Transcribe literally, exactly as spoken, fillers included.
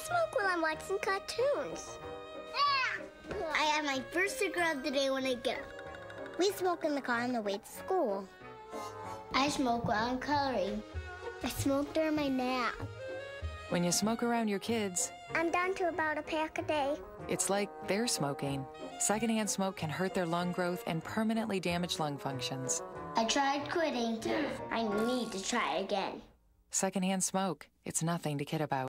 smoke while I'm watching cartoons. I have my first cigarette of the day when I get up. We smoke in the car on the way to school. I smoke while I'm coloring. I smoke during my nap. When you smoke around your kids, I'm down to about a pack a day. it's like they're smoking. Secondhand smoke can hurt their lung growth and permanently damage lung functions. I tried quitting. I need to try again. Secondhand smoke, it's nothing to kid about.